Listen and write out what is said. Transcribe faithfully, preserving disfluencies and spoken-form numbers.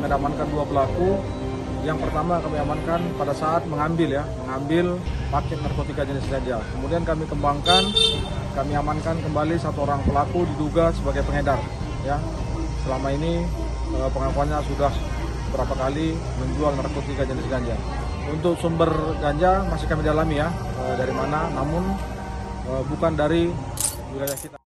kami amankan dua pelaku. Yang pertama kami amankan pada saat mengambil ya, mengambil paket narkotika jenis ganja. Kemudian kami kembangkan, kami amankan kembali satu orang pelaku diduga sebagai pengedar. Ya, selama ini eh, pengakuannya sudah berapa kali menjual narkotika jenis ganja. Untuk sumber ganja masih kami dalami ya, eh, dari mana, namun eh, bukan dari wilayah kita.